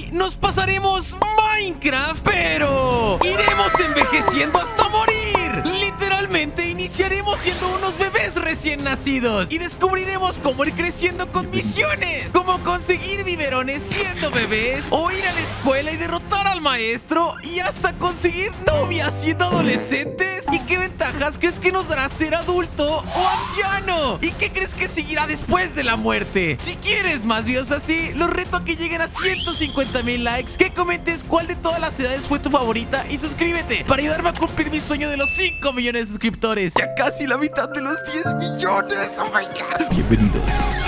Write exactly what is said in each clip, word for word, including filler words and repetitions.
hoy nos pasaremos Minecraft, pero iremos envejeciendo hasta morir. Literalmente iniciaremos siendo unos bebés recién nacidos y descubriremos cómo ir creciendo con misiones, cómo conseguir biberones siendo bebés, o ir a la escuela y derrotar al maestro, y hasta conseguir novias siendo adolescentes. ¿Y qué ventajas crees que nos dará ser adulto o anciano? ¿Y qué crees que seguirá después de la muerte? Si quieres más videos así, los reto a que lleguen a ciento cincuenta mil likes, que comentes cuál de todas las edades fue tu favorita y suscríbete para ayudarme a cumplir mi sueño de los cinco millones de suscriptores. Ya casi la mitad de los diez millones. Oh my God. Bienvenidos.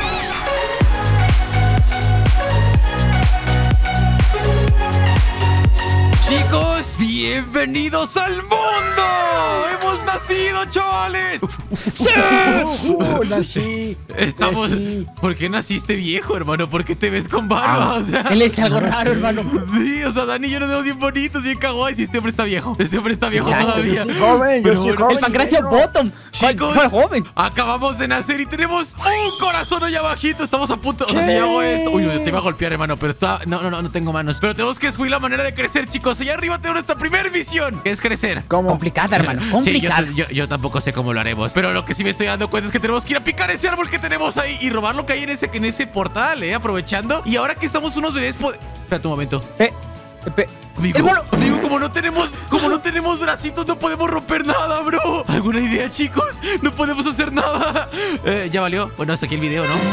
Chicos, bienvenidos al mundo. ¡Hemos nacido, chavales! ¡Sí! Uh, nací. Estamos... nací. ¿Por qué naciste viejo, hermano? ¿Por qué te ves con barba? Ah, o sea... Él es algo raro, hermano. Sí, o sea, Dani y yo nos vemos bien bonitos, bien kawaii. Y este hombre está viejo. Este hombre está viejo Exacto, todavía. Yo estoy joven, yo Pero estoy bueno, joven. El Pancracio negro. Bottom. Chicos, ¿Cuál joven? acabamos de nacer y tenemos un corazón allá abajito. Estamos a punto... O sea, si ¿Qué? yo hago esto... Uy, te iba a golpear, hermano, pero está... No, no, no, no tengo manos. Pero tenemos que descubrir la manera de crecer, chicos. Allá arriba tenemos nuestra primera misión, que es crecer. ¿Cómo? Complicada, hermano. Sí, yo, Complicada. yo, yo tampoco sé cómo lo haremos. Pero lo que sí me estoy dando cuenta es que tenemos que ir a picar ese árbol que tenemos ahí y robar lo que hay en ese, en ese portal, ¿eh? Aprovechando. Y ahora que estamos unos bebés... Espérate un momento. Eh, eh, Amigo, hermano. amigo, como no tenemos, como no tenemos bracitos, no podemos romper nada, bro. ¿Alguna idea, chicos? No podemos hacer nada. Eh, ya valió. Bueno, hasta aquí el video, ¿no?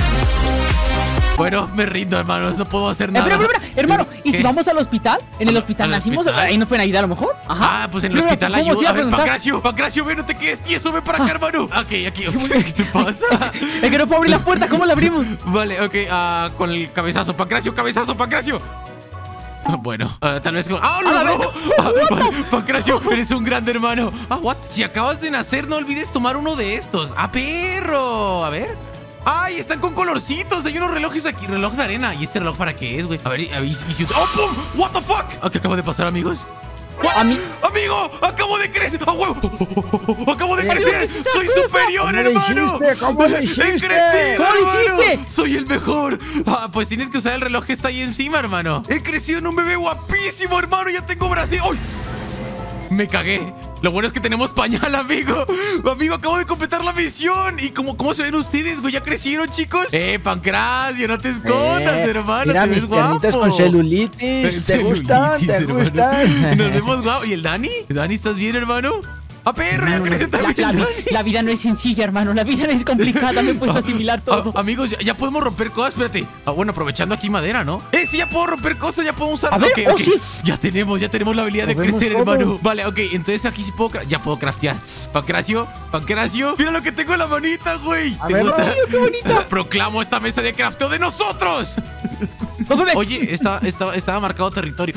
Bueno, me rindo, hermanos. No puedo hacer nada. Espera, espera, espera, hermano. ¿Y ¿Qué? si vamos al hospital? ¿En el hospital ¿Al nacimos? hospital? ¿Ahí nos pueden ayudar a lo mejor? Ajá. Ah, pues en el Espera, hospital ¿cómo ayuda. se iba A a ver, preguntar? Pancracio, Pancracio, ven, no te quedes tieso, ven para acá, hermano. Ok, aquí. ¿Qué te pasa? Es que no puedo abrir la puerta. ¿Cómo la abrimos? Vale, ok, ah, con el cabezazo. Pancracio, cabezazo, Pancracio. Bueno, uh, tal vez con... ¡Ah, A no, la no! vez. Ah, vale, Pancracio, eres un grande hermano. Ah, what? Si acabas de nacer, no olvides tomar uno de estos. ¡Ah, perro! A ver. ¡Ay, están con colorcitos! Hay unos relojes aquí, reloj de arena. ¿Y este reloj para qué es, güey? A ver, a ver, y si... ¡Oh, pum! ¿What the fuck? ¿Ah, qué acaba de pasar, amigos? What? A mí- ¡Amigo! ¡Acabo de crecer! ¡Ah, huevo! ¡Acabo de Amigo, crecer! ¿qué es esa ¡Soy cosa? superior, ¿Cómo lo hermano! hiciste? ¿Cómo lo ¡He hiciste? crecido, ¿Cómo lo hermano! hiciste? ¡Soy el mejor! Ah, pues tienes que usar el reloj que está ahí encima, hermano. ¡He crecido en un bebé guapísimo, hermano! ¡Ya tengo brazo! ¡Ay! Me cagué. Lo bueno es que tenemos pañal, amigo. Amigo, acabo de completar la misión. ¿Y cómo, cómo se ven ustedes, güey? ¿Ya crecieron, chicos? Eh, Pancracio, no te escondas, Eh, hermano. Mira te ves mis piernitas guapo. con celulitis. ¿Te gustan? Celulitis, ¿Te hermano. gustan? Nos vemos guapo. ¿Y el Dani? ¿Dani, estás bien, hermano? ¡Ah, perro! ¡Ya creció La, también la el vi- Dani! la vida no es sencilla, hermano. La vida no es complicada. Me he puesto a asimilar todo. Ah, amigos, ya, ya podemos romper cosas. Espérate. Ah, bueno, aprovechando aquí madera, ¿no? Eh, sí, ya puedo romper cosas. Ya puedo usar. A ver, Ok, oh, ok. sí. Ya tenemos, ya tenemos la habilidad de Movemos crecer, todo. hermano. Vale, ok. Entonces aquí sí puedo. cra- Ya puedo craftear. Pancracio, Pancracio. Mira lo que tengo en la manita, güey. A ¿Te ver, gusta? ay, qué bonita. Proclamo esta mesa de crafteo de nosotros. Los bebés. Oye, está, está- estaba marcado territorio.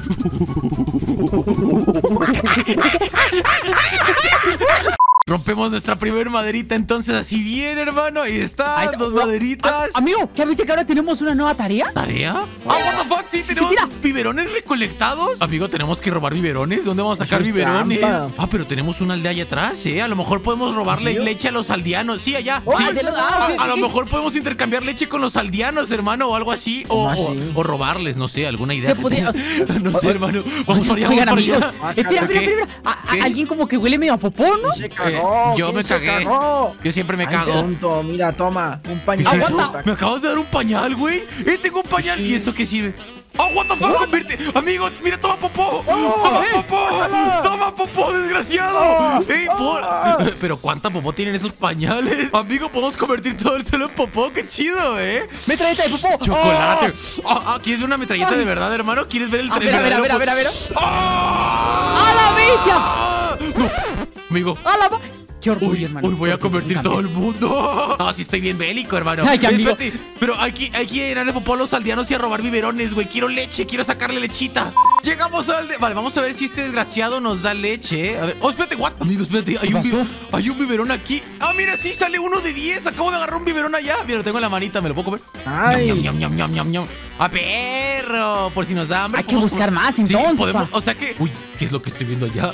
Rompemos nuestra primera maderita, entonces así bien, hermano. Ahí está, Ahí está. dos Bro, maderitas. a- Amigo, ¿ya viste que ahora tenemos una nueva tarea? ¿Tarea? Ah, what the fuck, sí, Sí, tenemos mira. biberones recolectados. Amigo, tenemos que robar biberones. ¿Dónde vamos a sacar Eso es biberones? trampa. Ah, pero tenemos una aldea allá atrás, ¿eh? A lo mejor podemos robarle ¿Sí? leche a los aldeanos. Sí, allá. Oh, sí. de los- ah, a, ok, a lo ok. mejor podemos intercambiar leche con los aldeanos, hermano, o algo así. O, ¿Cómo o- así? o robarles, no sé, alguna idea. Se que podría- tenga. No sé, hermano. Vamos para allá, Oigan, vamos amigos. para allá. Ah, Espera, espera, ¿Qué? espera. A- a- ¿Qué? Alguien como que huele medio a popó, ¿no? Se cagó. yo ¿Quién me se cagué. cagó? Yo siempre me Ay, cago. tonto, mira, toma, un ¿Qué pañito. es eso? Aguanta. ¿Me acabas de dar un pañal, güey? Eh, tengo un pañal. Sí. ¿Y esto qué sirve? ¡Oh, what the fuck! Convierte. Amigo, mira, toma popó. ¡Toma eh, popó! toma. ¡Toma popó, desgraciado! Ah, Ey, por- ah. Pero ¿cuánta popó tienen esos pañales? Amigo, podemos convertir todo el suelo en popó. ¡Qué chido, eh! Metralleta de popó. ¡Chocolate! Ah, ah, ¿quieres ver una metralleta Ay. de verdad, hermano? ¿Quieres ver el A tren ver, a ver, a ver, a ver, a ver. ¡Ah! ¡A la bestia! ¡Ah! No. Amigo. ¡A la ba- ¡Qué orgullo, Uy, hermano! uy, voy a convertir todo el mundo. No, sí estoy bien bélico, hermano. Ay, amigo. Espérate, pero hay que, hay que ir a popó a los aldeanos y a robar biberones, güey. Quiero leche, quiero sacarle lechita. Llegamos al de... Vale, vamos a ver si este desgraciado nos da leche, eh. A ver. Oh, espérate, what? Amigo, espérate. Hay ¿Qué un, pasó? bi- hay un biberón aquí. Ah, mira, sí, sale uno de diez. Acabo de agarrar un biberón allá. Mira, lo tengo en la manita. ¿Me lo puedo comer? Ay. Ñam, ñam, ñam, ñam, ñam, ñam. ¡A perro! Por si nos da hambre. Hay que podemos- buscar más, Sí, entonces, podemos... pa. O sea que... Uy, ¿qué es lo que estoy viendo allá?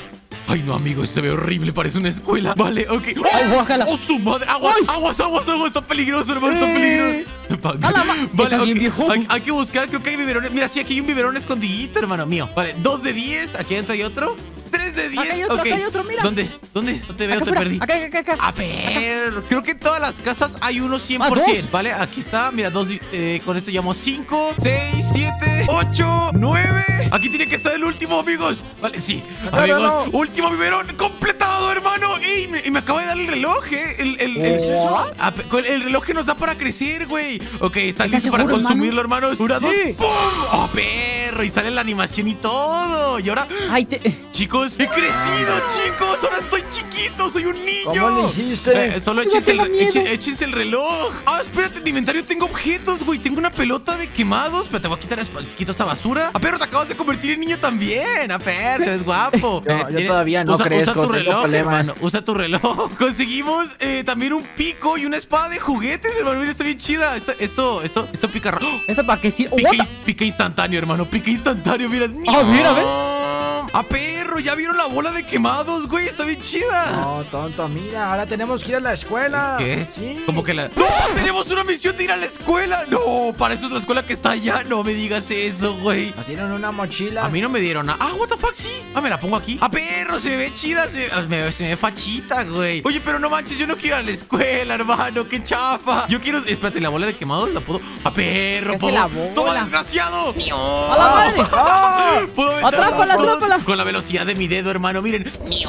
Ay, no, amigo, eso se ve horrible, parece una escuela. Vale, ok. ¡Oh! Ay, guácala. ¡Oh, su madre! ¡Aguas, Ay. aguas, aguas, aguas! Está peligroso, hermano, está peligroso. ¡Hala, ma! Vale, Está bien, ok. viejo. Hay, hay que buscar, creo que hay biberones. Mira, sí, aquí hay un biberón escondidito, hermano mío. Vale, dos de diez, aquí adentro hay otro. tres de diez. Acá hay otro, ok. acá hay otro, mira. ¿Dónde? ¿Dónde? No te veo, Acá te fuera, perdí. acá, acá, acá. A ver, creo que en todas las casas hay uno cien ¿Ah, por ciento, dos? ¿vale? Aquí está, mira, dos, eh, con esto llamo cinco, seis, siete, ocho, nueve. Aquí tiene que estar el último, amigos. Vale, sí, No, amigos, no, no. último biberón completado, hermano. Y me, y me acaba de dar el reloj, ¿eh? El, el, el, ¿What? Ah, pe- con el reloj que nos da para crecer, güey. Ok, ¿estás ¿Estás listo para seguro, consumirlo, hermanos? Una, dos, Sí. ¡pum! ¡Oh, perro! Y sale la animación y todo. Y ahora, Ay, te... chicos, he crecido, chicos. Ahora estoy chiquito, soy un niño. ¿Cómo lo hiciste? Eh, solo Yo échense el, tengo miedo. echen- échense el reloj. Ah, espérate, en mi inventario tengo objetos, güey. Tengo una pelota de quemados. Pero te voy a quitar es- quito esa basura. Ah, pero te acabas de convertir en niño también. Ah, pero te ves guapo. Yo- Eh, yo tiene- todavía no usa, crezco, Usa tu tengo reloj, problemas. hermano. Usa tu reloj. Conseguimos eh, también un pico y una espada de juguetes, hermano. Mira, está bien chida. Esto, esto, esto, esto pica. ra- ¡Oh! ¿Esta para qué sirve? Pica, What the- ins- pica instantáneo, hermano. Pica instantáneo, mira. A ver, a ver. ¡A perro! ¿Ya vieron la bola de quemados, güey? Está bien chida. No, tonto, mira, ahora tenemos que ir a la escuela. ¿Qué? Sí. Como que la... ¡No! ¡Tenemos una misión de ir a la escuela! ¡No! Para eso es la escuela que está allá. No me digas eso, güey. Nos dieron una mochila. A mí no me dieron nada. Ah, what the fuck, sí. Ah, me la pongo aquí. ¡Ah, perro! Se me ve chida. Se, ah, me, se me ve fachita, güey. Oye, pero no manches, yo no quiero ir a la escuela, hermano. ¡Qué chafa! Yo quiero... Espérate, la bola de quemados la puedo... ¡Ah, perro! ¿Qué hace puedo- la bola? ¡Toma, desgraciado! ¡A la madre! ¡Ah! ¡Puedo aventar ¡Atrápala, los dos atrápala! con la velocidad de mi dedo, hermano! ¡Miren!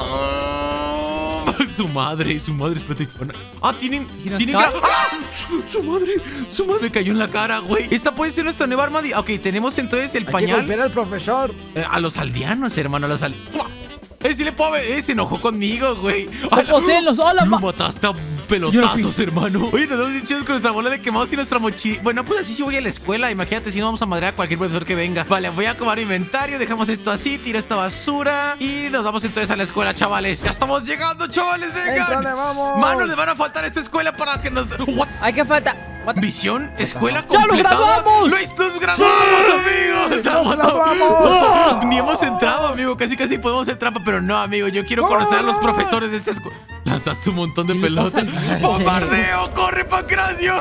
Su madre, su madre, espérate. Ah, tienen. ¿Y si nos tienen cae? gra- ¡Ah! Su, su madre, su madre me cayó en la cara, güey. Esta puede ser nuestra nueva arma. de- Ok, tenemos entonces el Hay que pañal. golpear al profesor. Eh, a los aldeanos, hermano, a los aldeanos. Eh, sí le puedo ver. Eh, se enojó conmigo, güey. Ay, la- poseerlos, hola, Lo ma- mataste a Yo pelotazos, no hermano. Oye, nos vamos bien chidos con nuestra bola de quemados y nuestra mochila. Bueno, pues así sí voy a la escuela. Imagínate si no vamos a madrear a cualquier profesor que venga. Vale, voy a acabar inventario. Dejamos esto así, tiro esta basura. Y nos vamos entonces a la escuela, chavales. Ya estamos llegando, chavales, vengan. Éntrale, vamos. Manos, le van a faltar a esta escuela para que nos... What? Ay, qué falta. What the- ¿Visión? ¿Escuela ¡Ya lo completada? graduamos! ¡Lo nos graduamos, amigos! ¡Nos graduamos! Ni hemos entrado, amigo. Casi, casi podemos hacer trampa. Pero no, amigo. Yo quiero conocer a los ¡Vamos! profesores de esta escuela. Lanzaste un montón de ¿Qué le pelotas. pasa? ¡Bombardeo! ¡Corre, Pancracio!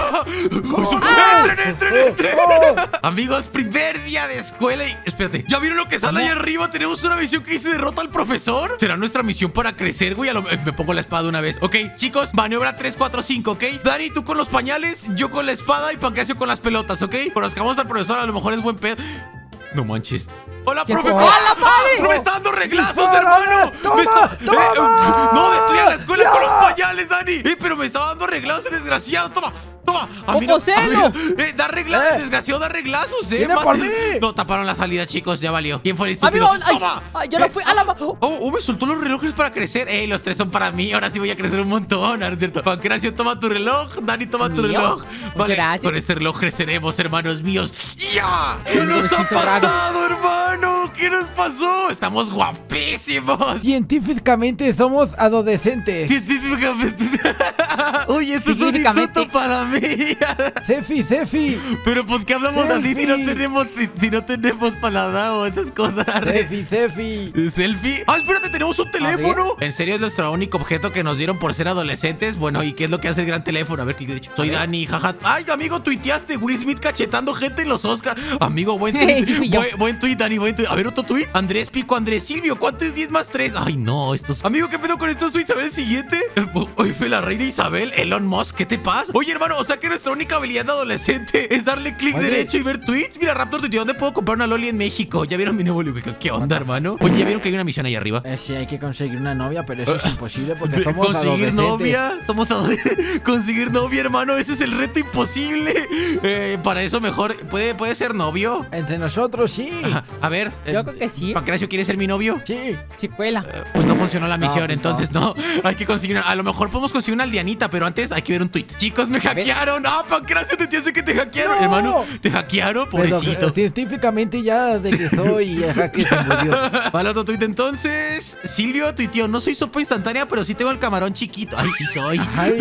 ¡Ah! ¡Entren, entren, entren! ¡Oh! Amigos, primer día de escuela y... Espérate, ¿ya vieron lo que sale ahí arriba? Tenemos una misión que dice derrota al profesor. ¿Será nuestra misión para crecer, güey? A lo- eh, Me pongo la espada de una vez. Ok, chicos, maniobra tres, cuatro, cinco, ¿ok? Dani, tú con los pañales, yo con la espada y Pancracio con las pelotas, ¿ok? Pero nos quedamos al profesor, a lo mejor es buen pedo. No manches. ¡Hola, ¿Qué profe! fue? ¡Hola, ¡Hola, madre! ¡No me está dando reglazos, ¡Dispara! hermano! ¡Toma, Me está- toma! eh, ¡No, destruí a la escuela ¡No! con los pañales, Dani! ¡Eh, pero me está dando reglazos, desgraciado! ¡Toma! ¡Toma! A mí no- ¡Poseelo! a mí no- ¡Eh, da reglazos, Eh. desgraciado, da reglazos, eh! ¡Viene por mate- mí! No, taparon la salida, chicos, ya valió. ¿Quién fue el estúpido? Amigo, ay, ¡Toma! ay, ya no Eh, fui. ¡A la ma- Oh, oh, me soltó los relojes para crecer. ¡Ey, los tres son para mí! Ahora sí voy a crecer un montón, ¿no es cierto? Pancracio, toma tu reloj. Dani, toma tu ¿Mío? reloj. Muchas Vale, gracias. con este reloj creceremos, hermanos míos. ¡Ya! ¿Qué Ay, nos me ha siento raro. pasado, hermano? ¿Qué nos pasó? Estamos guapísimos. Científicamente somos adolescentes. Científicamente. Oye, esto es un Científicamente. insulto para mí. Cefi, Cefi. Pero ¿por qué hablamos así si no Selfie. tenemos, si, si no tenemos paladar o esas cosas? Cefi, Cefi. ¿Selfie? Ah, espérate, tenemos un teléfono. ¿En serio es nuestro único objeto que nos dieron por ser adolescentes? Bueno, ¿y qué es lo que hace el gran teléfono? A ver, clic derecho. Soy Dani, jaja. Ay, amigo, tuiteaste Will Smith cachetando gente en los Oscars. Amigo, buen tweet. Sí, fui yo. buen, buen tweet, Dani, buen tweet. A ver, otro tweet. Andrés Pico, Andrés Silvio. ¿Cuánto es diez más tres? Ay, no, estos... Amigo, ¿qué pedo con estos tweets? A ver el siguiente. Hoy fue la reina Isabel. Elon Musk, ¿qué te pasa? Oye, hermano, o sea que nuestra única habilidad de adolescente es darle clic Oye. derecho y ver tweets. Mira, Raptor, tuiteó, ¿dónde puedo comprar una loli en México? ¿Ya vieron mi nuevo libro? ¿Qué onda, hermano? Oye, ¿ya vieron que hay una misión ahí arriba? Eh, sí, hay que conseguir una novia, pero eso es imposible porque somos Conseguir adolescentes. novia, somos adolescentes. Conseguir novia, hermano, ese es el reto imposible. Eh, para eso mejor, ¿puede, puede ser novio? Entre nosotros, sí. Ajá, a ver. Yo creo que sí. Pancracio, ¿quieres ser mi novio? Sí. Chicuela. Eh, Pues no funcionó la No, misión, pues entonces no. Hay que conseguir una- A lo mejor podemos conseguir una aldeanita, pero antes hay que ver un tweet. Chicos, me hackearon. Ah, Pancracio, te entiendes que te hackearon, No. hermano. Te hackearon, Pero pobrecito. eh, científicamente ya de que soy ajá, que se murió. Vale, otro tuit entonces. Silvio tuiteó, no soy sopa instantánea, pero sí tengo el camarón chiquito. Ay, sí soy. Ay,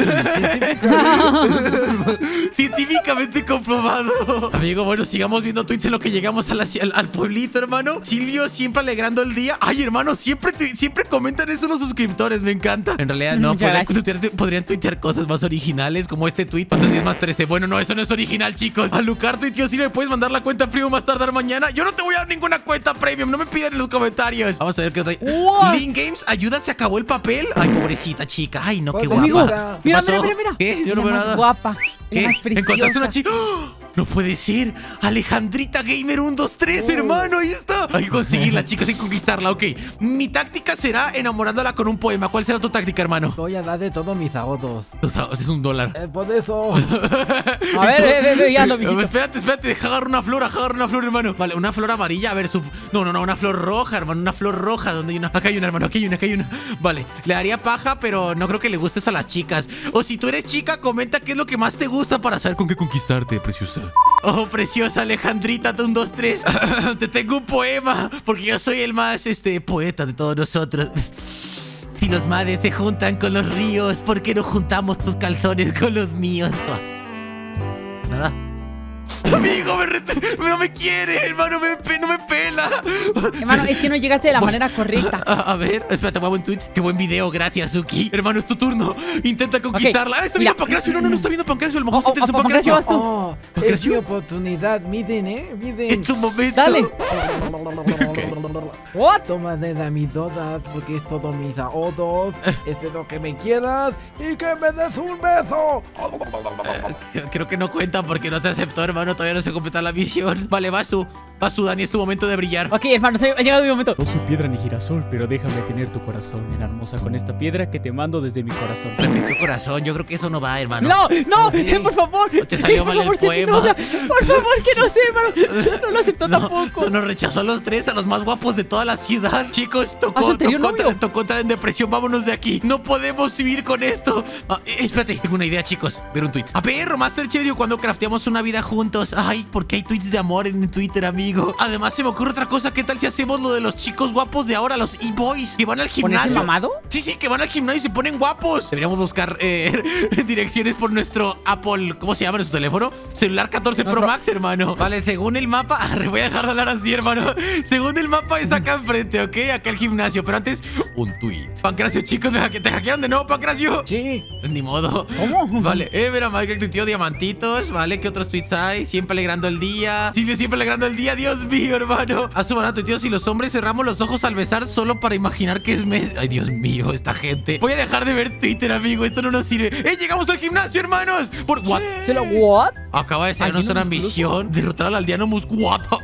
científicamente. Científicamente comprobado. Amigo, bueno, sigamos viendo tweets en lo que llegamos a la ci- al, al pueblito, hermano. Silvio siempre alegrando el día. Ay, hermano, siempre, siempre comentan eso los suscriptores. Me encanta. En realidad no, podrían tuitear, podrían tuitear cosas más originales como este tweet. ¿Cuántos días más trece? Bueno, no, eso no es original, chicos. A Lucar tuiteó, si le puedes mandar la cuenta premium más tardar mañana. Yo no te voy a dar ninguna cuenta premium. No me pidan en los comentarios. Vamos a ver qué otra. Link Games, ayuda, se acabó el papel. Ay, pobrecita chica. Ay, no, qué guapa. Amigo, mira, mira, mira, mira. ¿Qué? Yo no veo nada. Guapa. ¿Qué? Más preciosa. ¿Encontraste una chica? ¡Oh! No puede ser. Alejandrita Gamer uno dos tres, oh. hermano. Ahí está. Hay que conseguirla, chicos, y conquistarla. Ok. Mi táctica será enamorándola con un poema. ¿Cuál será tu táctica, hermano? Voy a dar de todos mis ahorros. Tus ahorros es un dólar. Eh, por eso. A ver, ve, ve, ve, ya lo vi. Espérate, espérate. Deja agarrar una flor, agarrar una flor, hermano. Vale, una flor amarilla. A ver, su... No, no, no, una flor roja, hermano. Una flor roja. ¿Dónde hay una? Acá hay una, hermano. Aquí hay una, acá hay una. Vale. Le daría paja, pero no creo que le guste eso a las chicas. O si tú eres chica, comenta qué es lo que más te gusta para saber con qué conquistarte, preciosa. Oh, preciosa Alejandrita, uno dos tres. Te tengo un poema, porque yo soy el más, este, poeta de todos nosotros. Si los mares se juntan con los ríos, ¿por qué no juntamos tus calzones con los míos? Nada. Amigo, me rete... no me quiere, hermano, me pe... no me pela. Hermano, es que no llegaste de la bueno, manera correcta. A, a ver, espérate, voy a buen tweet. Qué buen video, gracias, Suki. Hermano, es tu turno. Intenta conquistarla. Okay, ah, está viendo Pancracio. No, no, no está viendo Pancracio. A lo mejor oh, sí te oh, oh, Pancracio. Vas tú. Oh, es mi oportunidad. Miren, eh, miren. En tu momento. Dale. Okay. What? Toma de la mi todas, porque es todo mis ahorros. Espero que me quieras y que me des un beso. Eh, creo que no cuenta porque no te aceptó, hermano. Todavía no se completa la misión. Vale, vas tú. Vas tú, Dani. Es tu momento de brillar. Ok, hermano, ha llegado mi momento. No soy piedra ni girasol, pero déjame tener tu corazón, nena hermosa, con esta piedra que te mando desde mi corazón. Repite tu corazón. Yo creo que eso no va, hermano. No, no, sí. eh, por favor. Te salió mal el poema. Por favor, que no sé, hermano. No lo aceptó no, tampoco. Nos rechazó a los tres, a los más guapos de toda la ciudad. Chicos, tocó, tocó, tocó entrar en depresión. Vámonos de aquí. No podemos vivir con esto. Ah, eh, espérate, tengo una idea, chicos. Ver un tweet. A perro, Master Chef dijo cuando crafteamos una vida juntos. Ay, porque hay tweets de amor en Twitter, amigo. Además, se me ocurre otra cosa. ¿Qué tal si hacemos lo de los chicos guapos de ahora, los e-boys, que van al gimnasio? mamado? Sí, sí, que van al gimnasio y se ponen guapos. Deberíamos buscar eh, direcciones por nuestro Apple, ¿cómo se llama en su teléfono? Celular catorce Pro Max, hermano. Vale, según el mapa, arre, voy a dejar de hablar así, hermano. Según el mapa es acá enfrente, ¿ok? Acá el gimnasio, pero antes, un tweet. Pancracio, chicos, ¿te hackearon de nuevo, Pancracio? Sí. Ni modo. ¿Cómo? Vale, eh, mira, Mike tuiteó diamantitos. Vale, ¿qué otros tweets hay? Siempre alegrando el día. Silvio siempre alegrando el día. Dios mío, hermano. A su barato, tío, si los hombres cerramos los ojos al besar solo para imaginar que es mes. Ay, Dios mío, esta gente. Voy a dejar de ver Twitter, amigo. Esto no nos sirve. ¡Eh, llegamos al gimnasio, hermanos! ¿Por what? ¿Se lo what? Acaba de ser nuestra misión. Derrotar al aldeano Muscu. What the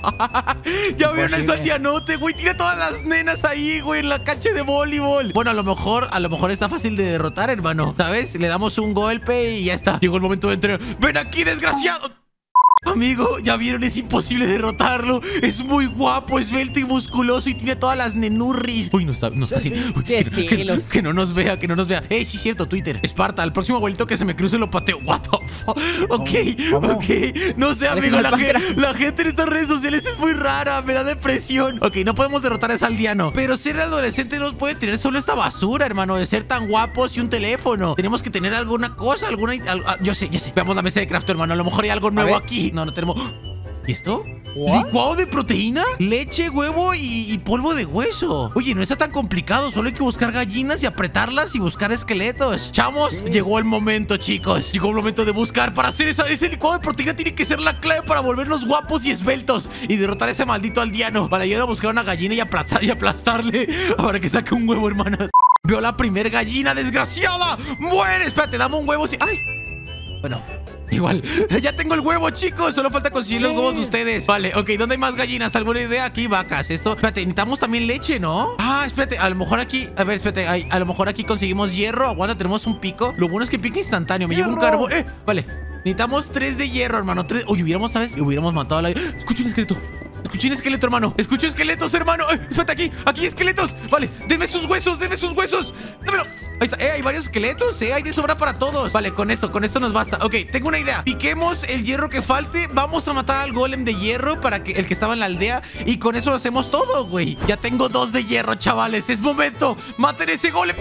fuck? Ya vieron ese aldeanote, güey. Tiene todas las nenas ahí, güey, en la cancha de voleibol. Bueno, a lo mejor, a lo mejor está fácil de derrotar, hermano. ¿Sabes? Le damos un golpe y ya está. Llegó el momento de entrar. ¡Ven aquí, desgraciado! Amigo, ya vieron, es imposible derrotarlo. Es muy guapo, esbelto y musculoso y tiene todas las nenurris. Uy, no está, no está así. Uy, Qué que, que, que no nos vea, que no nos vea. Ey, sí es cierto, Twitter. Esparta, al próximo abuelito que se me cruce lo pateo. What the fuck. Ok, ¿Cómo? ok. No sé, amigo, la, ge la gente en estas redes sociales es muy rara. Me da depresión. Ok, no podemos derrotar a ese aldeano, pero ser adolescente no puede tener solo esta basura, hermano, de ser tan guapos y un teléfono. Tenemos que tener alguna cosa, alguna... Al, a, yo sé, ya sé. Veamos la mesa de craft, hermano. A lo mejor hay algo nuevo aquí. No, no tenemos... ¿Y esto? ¿What? ¿Licuado de proteína? Leche, huevo y, y polvo de hueso. Oye, no está tan complicado. Solo hay que buscar gallinas y apretarlas y buscar esqueletos. Chamos, sí. Llegó el momento, chicos. Llegó el momento de buscar. Para hacer esa, ese licuado de proteína tiene que ser la clave para volvernos guapos y esbeltos y derrotar a ese maldito aldeano. Para ayudar a buscar una gallina y aplastar y aplastarle para que saque un huevo, hermanas. Veo la primer gallina, desgraciada. Muere. Espérate, dame un huevo. Si... ¡Ay! Bueno, igual, ya tengo el huevo, chicos. Solo falta conseguir sí. los huevos de ustedes. Vale, ok, ¿dónde hay más gallinas? ¿Alguna idea? Aquí, vacas, esto. Espérate, necesitamos también leche, ¿no? Ah, espérate, a lo mejor aquí, a ver, espérate, ay, a lo mejor aquí conseguimos hierro. Aguanta, tenemos un pico. Lo bueno es que pica instantáneo, me llevo un carbón. Eh, vale, necesitamos tres de hierro, hermano. Tres. Oye, hubiéramos, ¿sabes? Hubiéramos matado a la... Escucha un esqueleto. Escuché un esqueleto, hermano. Escucho esqueletos, hermano. Ay, espérate, aquí, aquí esqueletos. Vale, denme sus huesos, denme sus huesos. Dámelo. Ahí está, eh, hay varios esqueletos, eh, hay de sobra para todos. Vale, con esto, con esto nos basta. Ok, tengo una idea. Piquemos el hierro que falte. Vamos a matar al golem de hierro para que el que estaba en la aldea. Y con eso lo hacemos todo, güey. Ya tengo dos de hierro, chavales. Es momento. Maten ese golem.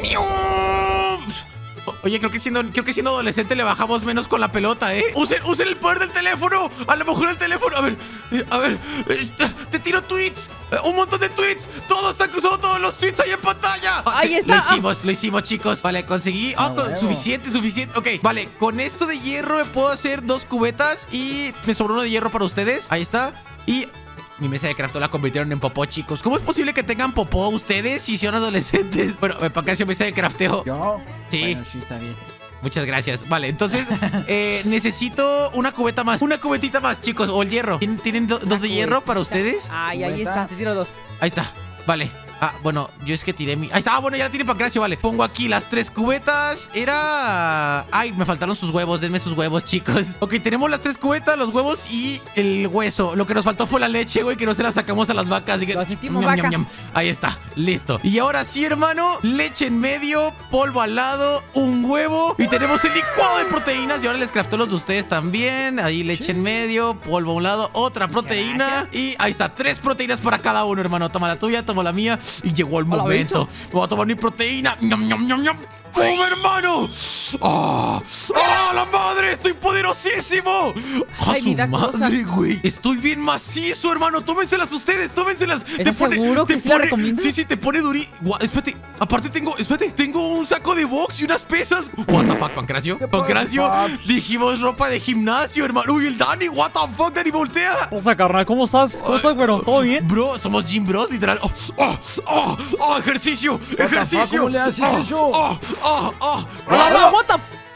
Oye, creo que siendo, creo que siendo adolescente le bajamos menos con la pelota, ¿eh? Usen, usen el poder del teléfono. A lo mejor el teléfono. A ver, eh, a ver. Eh, te tiro tweets. Eh, un montón de tweets. Todos están cruzando todos los tweets ahí en pantalla. Ah, Ahí sí, está. Lo hicimos, lo hicimos, chicos. Vale, conseguí. Ah, Ah, con- huevo. suficiente, suficiente. Ok, vale, con esto de hierro me puedo hacer dos cubetas. Y me sobró uno de hierro para ustedes. Ahí está. Y mi mesa de crafteo la convirtieron en popó, chicos. ¿Cómo es posible que tengan popó ustedes si son adolescentes? Bueno, me paqué mesa de crafteo. ¿Yo? Sí. Bueno, sí, está bien. Muchas gracias. Vale, entonces eh, necesito una cubeta más. Una cubetita más, chicos. O el hierro. ¿Tienen, tienen do- dos de hierro para ustedes? Ay, ahí ¿Cubeta? está, te tiro dos. Ahí está. Vale. Ah, bueno, yo es que tiré mi... Ahí está, ah, bueno, ya la tiene Pancracio, vale. Pongo aquí las tres cubetas. Era... Ay, me faltaron sus huevos. Denme sus huevos, chicos. Ok, tenemos las tres cubetas, los huevos y el hueso. Lo que nos faltó fue la leche, güey, que no se la sacamos a las vacas. Así que... Lo sentimos, Ñam, ñam, vaca. ñam. Ahí está, listo. Y ahora sí, hermano, leche en medio, polvo al lado, un huevo. Y tenemos el licuado de proteínas. Y ahora les crafteo los de ustedes también. Ahí leche en medio, polvo a un lado, otra proteína. Y ahí está, tres proteínas para cada uno, hermano. Toma la tuya, toma la mía. Y llegó el Hola, momento. Me voy a tomar mi proteína. ¡Ñam, ñam, ñam, ñam! ¡Oh, hermano! ¡Ah! ¡Ah, la madre! ¡Estoy poderosísimo! ¡A Ay, su mira, cosa. madre, güey! Estoy bien macizo, hermano. Tómenselas ustedes, tómenselas. ¿Estás seguro que sí la recomiendas? Sí, sí, te pone duri... Gua- Espérate, aparte tengo... Espérate, tengo un saco de box y unas pesas. What the fuck, Pancracio. ¿Qué pasa, Pancracio, paps? dijimos ropa de gimnasio, hermano. Uy, el Dani, what the fuck, Dani, voltea. O sea, carnal, ¿cómo estás? ¿Cómo estás, güero? ¿Todo bien? Bro, somos gym bros, literal. Oh, oh, oh, oh, ejercicio, the fuck, ejercicio. ¿cómo le haces oh, eso? Oh, oh, oh. ¡Hola, hola, what the...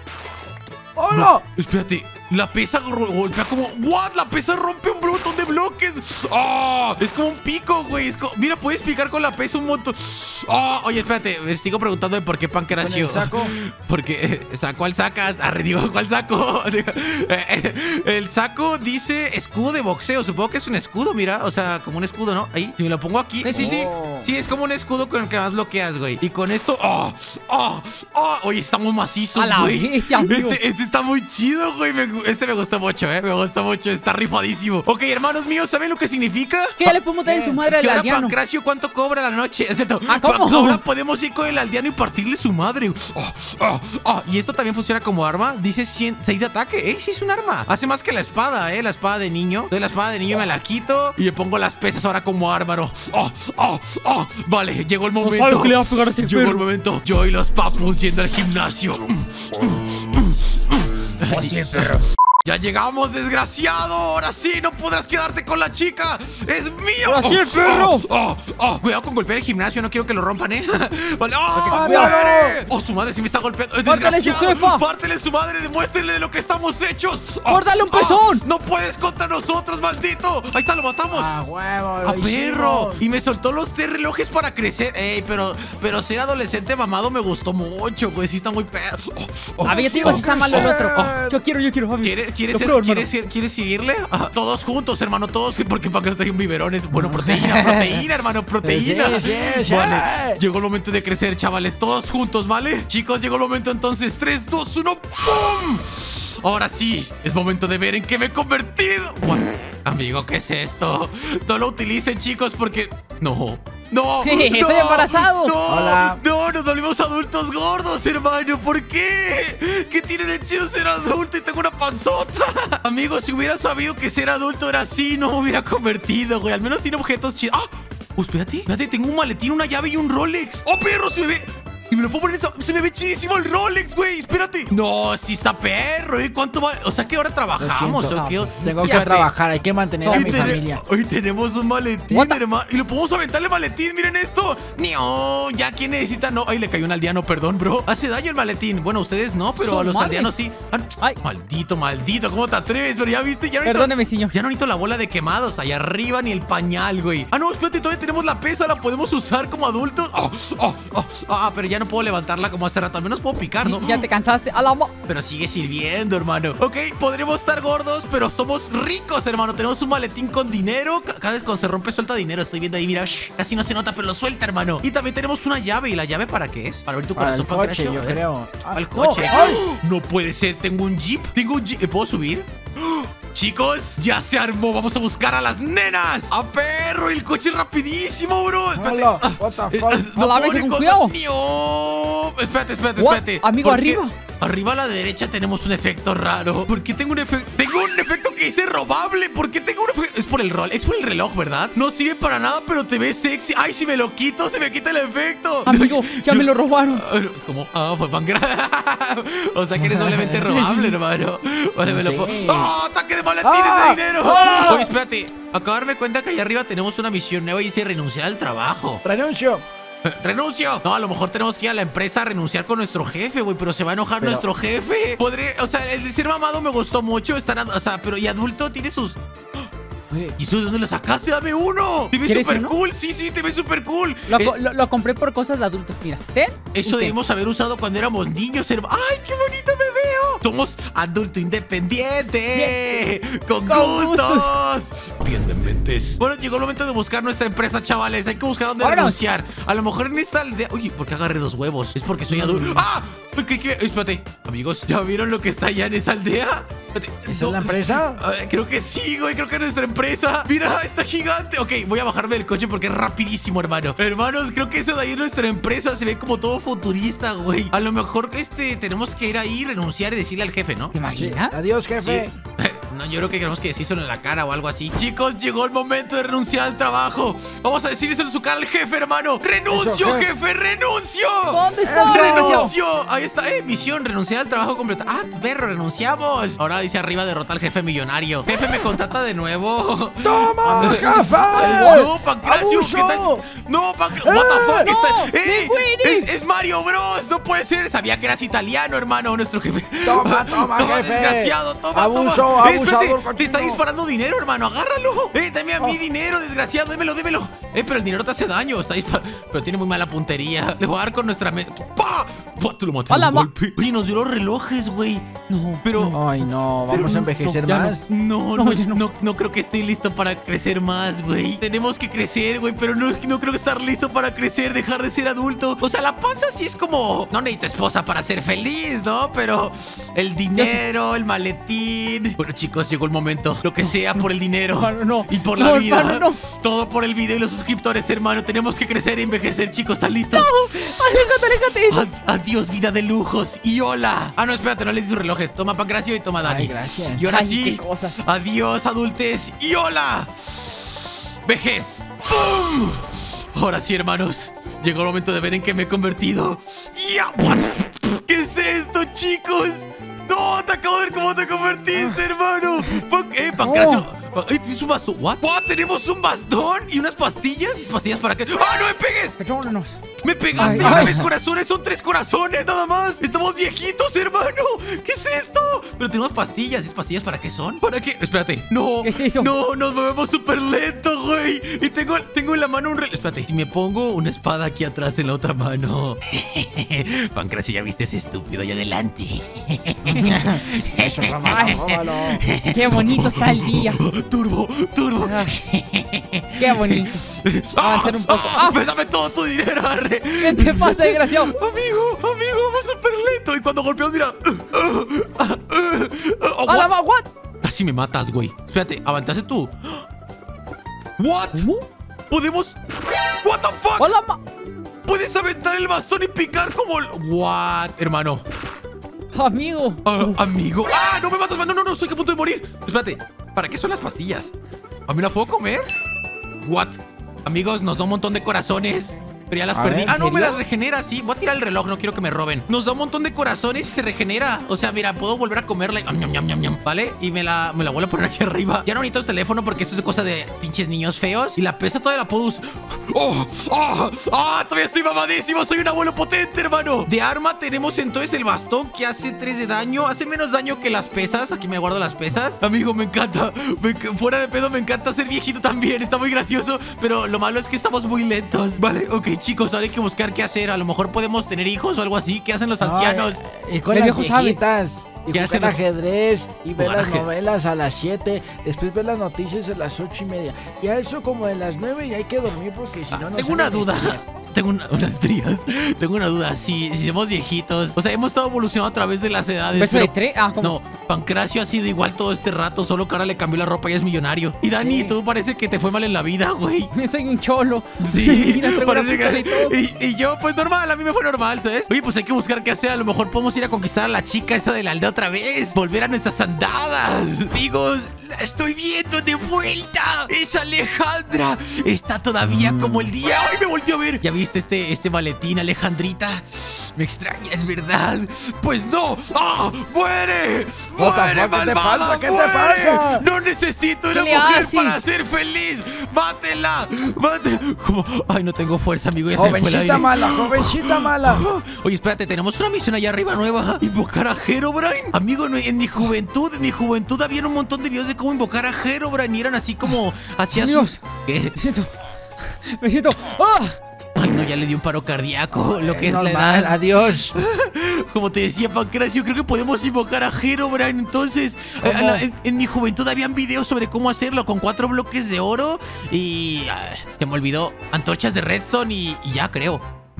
¡Hola! Espérate, la pesa ro- golpea como... ¿What? La pesa rompe un montón de bloques. ¡Ah! Es como un pico, güey. Es co- Mira, puedes picar con la pesa un montón. ¡Ah! Oye, espérate, me sigo preguntando de por qué Pancracio. ¿Con el saco? Porque, eh, ¿cuál sacas? Arre, digo, ¿cuál saco? Eh, eh, El saco dice escudo de boxeo. Supongo que es un escudo, mira. O sea, como un escudo, ¿no? Ahí, si me lo pongo aquí. Sí, sí, sí. Oh. Sí, es como un escudo con el que más bloqueas, güey. Y con esto... ¡Ah! ¡Ah! ¡Ah! Oye, estamos macizos, A la güey. bestia, amigo. Este, este está muy chido, güey. Me gu- este me gustó mucho, eh. Me gustó mucho. Está rifadísimo. Ok, hermanos míos, ¿saben lo que significa? ¿Qué le podemos dar en su madre Que al ahora aldeano? Pancracio, ¿cuánto cobra la noche? Es cierto. Ah, ¿cómo? Pa- Ahora podemos ir con el aldeano y partirle su madre. Oh, oh, oh. Y esto también funciona como arma. Dice cien, seis de ataque. Eh, sí es un arma. Hace más que la espada, eh. La espada de niño. Doy la espada de niño y me la quito. Y le pongo las pesas ahora como arma, ¿no? Oh, oh, oh. Vale, llegó el No momento. sabes que le va a pegar a ese Llegó el perro. momento. Yo y los papus yendo al gimnasio. Ya llegamos, desgraciado. Ahora sí, no podrás quedarte con la chica. Es mío. Ahora sí, el Oh, perro. oh, oh, oh. Cuidado con golpear el gimnasio. No quiero que lo rompan, ¿eh? Vale. ¡Oh, cuidado. muere! Oh, su madre sí me está golpeando. ¡Es ¡Pártale su desgraciado! jefa! ¡Pártele su madre! ¡Demuéstrenle de lo que estamos hechos! Oh, ¡Córdale un oh, pezón! ¡No puedes contra nosotros, maldito! Ahí está, lo matamos. ¡A huevo! ¡A lo perro! hicimos. Y me soltó los tres relojes para crecer. Ey, pero, pero ser adolescente mamado me gustó mucho, güey. Sí está muy perro. Oh, oh, A ver, yo te digo oh, si está malo el oh, otro. oh. Yo quiero, yo quiero, a ver. ¿Quieres, quieres, Lo ser- pruebo, hermano. ¿quieres, ser- ¿Quieres seguirle? Ah, todos juntos, hermano, todos. Porque para que estoy un biberones. Bueno, proteína, proteína, hermano, proteína. Sí, sí, sí. Vale, llegó el momento de crecer, chavales. Todos juntos, ¿vale? Chicos, llegó el momento entonces. tres, dos, uno, ¡pum! Ahora sí, es momento de ver en qué me he convertido. Bueno, amigo, ¿qué es esto? No lo utilicen, chicos, porque... No, no, Estoy no, embarazado. No, Hola. no, nos volvimos adultos gordos, hermano. ¿Por qué? ¿Qué tiene de chido ser adulto y tengo una panzota? Amigo, si hubiera sabido que ser adulto era así, no me hubiera convertido, güey. Al menos tiene objetos chidos. ¡Ah! Oh, espérate, espérate, tengo un maletín, una llave y un Rolex. ¡Oh, perro! Se me ve... Y me lo puedo poner en esa- Se me ve chidísimo el Rolex, güey. Espérate. No, sí está perro, ¿eh? ¿Cuánto va? O sea, que ahora Lo trabajamos, siento. ¿o qué? Tengo que Espérate. trabajar, hay que mantener a Hoy, mi tene- familia. hoy tenemos un maletín, What the- hermano. Y lo podemos aventarle maletín, miren esto. No, ya quién necesita. No, ay, le cayó un aldeano, perdón, bro. Hace daño el maletín. Bueno, ustedes no, pero Su a los madre. aldeanos sí. Ah, Ay. Maldito, maldito, ¿cómo te atreves? Pero ya viste, ya no necesito- Perdóneme, señor. Ya no necesito la bola de quemados allá arriba ni el pañal, güey. Ah, no, espérate, todavía tenemos la pesa, la podemos usar como adultos. Oh, oh, oh. Ah, pero ya no puedo levantarla como hace rato. Al menos puedo picar, ¿no? Ya te cansaste. A la mo... Pero sigue sirviendo, hermano. Ok, podremos estar gordos, pero somos ricos, hermano. Tenemos un maletín con dinero. Ca- Cada vez cuando se rompe, suelta dinero. Estoy viendo ahí, mira. Shh, casi no se nota, pero lo suelta, hermano. Y también tenemos una llave. ¿Y la llave para qué es? Para abrir tu Para el corazón, coche, Pancracio. yo A ver. creo. Ah, Al no, coche. ¡ay! No puede ser. Tengo un jeep. Tengo un jeep. ¿Me puedo subir? Chicos, ya se armó. Vamos a buscar a las nenas. ¡A perro! El coche es rapidísimo, bro. Espérate. Hola, what the Eh, fuck? eh, A la vez, puedo con encontrar- cuidado. No. Espérate, espérate, What? espérate. Amigo, ¿Por qué? arriba. Arriba a la derecha tenemos un efecto raro. ¿Por qué tengo un efecto? Tengo un efecto que dice robable. ¿Por qué tengo un efecto? Es por el rol, es por el reloj, ¿verdad? No sirve para nada, pero te ves sexy. Ay, si me lo quito, se me quita el efecto. Amigo, ya Yo- me lo robaron. ¿Cómo? Ah, fue Pancracio. O sea que eres doblemente robable, hermano. Vale, me lo Sí. puedo. ¡Oh, ataque de maletines ¡Ah! de dinero! ¡Ah! Oye, espérate. Acabo de darme cuenta que allá arriba tenemos una misión nueva y dice renunciar al trabajo. Renuncio. Eh, ¡Renuncio! No, a lo mejor tenemos que ir a la empresa a renunciar con nuestro jefe, güey. Pero se va a enojar Pero- nuestro jefe. Podré, o sea, el de ser mamado me gustó mucho. Estar, ad- o sea, pero y adulto tiene sus. Oye, ¿Y eso de dónde lo sacaste? ¡Dame uno! Te ves ¿Quieres súper uno? cool. Sí, sí, te ves súper cool. Lo, Eh, co- lo- lo compré por cosas de adultos. Mira, ten. y Eso ten. debimos haber usado cuando éramos niños, hermano. ¡Ay, qué bonito me veo! Somos adulto independiente. Con, Con gustos. Bien de mentes. Bueno, llegó el momento de buscar nuestra empresa, chavales. Hay que buscar dónde Vámonos. renunciar. A lo mejor en esta aldea. Oye, ¿por qué agarré dos huevos? Es porque soy adulto. ¡Ah! ¿Qué, qué? Espérate, amigos, ¿ya vieron lo que está allá en esa aldea? Espérate, ¿esa no, es la empresa? Ah, creo que sí, güey, creo que es nuestra empresa. Mira, está gigante. Ok, voy a bajarme del coche porque es rapidísimo, hermano. Hermanos, creo que eso de ahí es nuestra empresa. Se ve como todo futurista, güey. A lo mejor, este, tenemos que ir ahí, renunciar y decirle al jefe, ¿no? ¿Te imaginas? Adiós, jefe. Sí. No, yo creo que tenemos que decírselo en la cara o algo así. Chicos, llegó el momento de renunciar al trabajo. Vamos a decírselo en su cara al jefe, hermano. ¡Renuncio, Eso, ¿qué? jefe! ¡Renuncio! ¿Dónde está? Eso. ¡Renuncio! Ahí está, eh, misión, renunciar al trabajo completo. Ah, perro, renunciamos. Ahora dice arriba, derrota al jefe millonario. Jefe, ¿me contrata de nuevo? ¡Toma, jefe! No, Pancracio, ¡Abuso! ¿qué tal? No, Pancracio, what the fuck, no, está... ¡Eh! Linguini. Es, es Mario Bros, no puede ser. Sabía que eras italiano, hermano, nuestro jefe. Toma, toma, jefe. Desgraciado, toma, Abuso, toma. Eh, abusador espérate, te cochino. está disparando dinero, hermano, agárralo. Eh, dame a mí Oh. dinero, desgraciado, démelo, démelo. Eh, pero el dinero te hace daño, está disparando. Pero tiene muy mala puntería. Le voy a dar con nuestra mente. ¡Pah! ¡Pah! Te lo maté de ¡Hala, un ma- golpe. Oye, nos dio los relojes, güey. No, Pero... Ay, no, Pero vamos no, a envejecer ya no. más. No, No, no, ya no, no. no, creo que esté listo para crecer más, güey. Tenemos que crecer, güey, pero no, no creo que estar listo para crecer, dejar de ser adulto. O sea, la panza sí es como... No necesito esposa para ser feliz, ¿no? Pero el dinero, el maletín... Bueno, chicos, llegó el momento. Lo que sea por el dinero. Hermano, no. Y por No, la vida. hermano, no. Todo por el video y los suscriptores, hermano. Tenemos que crecer e envejecer, chicos. ¿Están listos? Aléjate, aléjate. Ad- adiós, vida de lujos. Y hola. Ah, no, espérate, no le di sus relojes. Toma Pancracio y toma Dani. Ay, gracias. Y ahora Ay, sí. qué cosas. Adiós, adultes. Y hola. Vejez. ¡Pum! Ahora sí, hermanos. Llegó el momento de ver en qué me he convertido. ¡Ya! What? ¿Qué es esto, chicos? No, te acabo de ver cómo te convertiste, hermano. Pan- eh, Pancracio. Eh, ¿tienes un bastón? ¿What? What? ¿Tenemos un bastón? ¿Y unas pastillas? ¿Y pastillas para qué? ¡Ah, no me pegues! Vámonos. ¡Me pegaste! Ay, ¡Ahora ay. mis corazones son tres corazones nada más! ¡Estamos viejitos, hermano! ¿Qué es esto? Pero tenemos pastillas. ¿Es pastillas para qué son? ¿Para qué? Espérate. No. ¿Qué es eso? No, nos movemos súper lento, güey. Y tengo, tengo en la mano un reloj. Espérate. Si me pongo una espada aquí atrás en la otra mano. Pancracio, ya viste ese estúpido ahí adelante. Eso, Ramalo, Ay. róbalo. Qué bonito está el día. Turbo, turbo. Ah, qué bonito. Avanzar un poco. ¡Ah! ¡Ah! ¡Dame todo tu dinero, arre! ¿Qué te pasa, desgraciado? Amigo, amigo, vamos súper lento. Y cuando golpeamos, mira. Oh, ¡A la what? ma- what! Casi me matas, güey. Espérate, avantaste tú. ¿What? ¿Cómo? ¿Podemos? ¿What the fuck? ¡A la ma- ¿Puedes aventar el bastón y picar como el... ¿What? Hermano. Amigo. Ah, amigo. ¡Ah! No me matas, no, no, no, estoy a punto de morir. Espérate, ¿para qué son las pastillas? ¿A mí las puedo comer? ¿What? Amigos, nos da un montón de corazones. Pero ya las A perdí. ver, Ah, no, ¿en me serio? las regenera, sí. Voy a tirar el reloj, no quiero que me roben. Nos da un montón de corazones y se regenera. O sea, mira, puedo volver a comerla. y- ñam, ñam, ñam, ñam, ¿vale? Y me la, me la vuelvo a poner aquí arriba. Ya no necesito el teléfono porque esto es cosa de pinches niños feos. Y la pesa todavía la puedo usar. ¡Oh! ¡Oh! ¡Ah! Todavía estoy mamadísimo. Soy un abuelo potente, hermano. De arma tenemos entonces el bastón que hace tres de daño. Hace menos daño que las pesas. Aquí me guardo las pesas. Amigo, me encanta. Me enc- fuera de pedo, me encanta ser viejito también. Está muy gracioso. Pero lo malo es que estamos muy lentos. Vale, ok, chicos, ahora hay que buscar qué hacer. A lo mejor podemos tener hijos o algo así. ¿Qué hacen los ancianos? Ay, y con El las viejo sabe. viejitas. Y ¿Qué jugar hacen los- ajedrez y ver Jugar las ajedrez. novelas a las siete, después ver las noticias a las ocho y media. Y a eso como de las nueve y hay que dormir porque si Ah, no no tengo una salen duda. estrellas. tengo una- unas trías. Tengo una duda. Si, si somos viejitos, o sea, hemos estado evolucionando a través de las edades. ¿Beso de pero- tres? Ah, ¿cómo? No, Pancracio ha sido igual todo este rato. Solo que ahora le cambió la ropa y es millonario. Y Dani, Sí. tú parece que te fue mal en la vida, güey. Soy un cholo. Sí, Mira, traigo la parece pistola y todo. que... Y, y yo, pues normal, a mí me fue normal, ¿sabes? Oye, pues hay que buscar qué hacer. A lo mejor podemos ir a conquistar a la chica esa de la aldea otra vez. Volver a nuestras andadas. Amigos, la estoy viendo de vuelta. Es Alejandra. Está todavía como el día. ¡Ay, me volteó a ver! ¿Ya viste este, este maletín, Alejandrita? Me extrañas, ¿verdad? Pues no. ¡Ah! ¡Muere! What the ¡Muere, fuck? ¿Qué te malvada! pasa? ¿Qué te ¡Muere! pasa? No necesito una ¿Qué le mujer hace? para ser feliz. ¡Mátela! ¡Mátela! Como... Ay, no tengo fuerza, amigo. Ya se me fue el Jovencita aire. mala, jovencita mala. Oye, espérate, tenemos una misión allá arriba nueva. Invocar a Herobrine. Amigo, no, en mi juventud, en mi juventud había un montón de videos de cómo invocar a Herobrine y eran así como hacia su... Amigos. ¿Qué? Me siento. Me siento. ¡Ah! Ay, no, ya le dio un paro cardíaco. Lo que es la Normal, edad. adiós. Como te decía, Pancracio, creo que podemos invocar a Herobrine. Entonces, eh, ¿Cómo? en, en mi juventud habían videos sobre cómo hacerlo con cuatro bloques de oro y... ah, se me olvidó, antorchas de redstone y, y ya creo.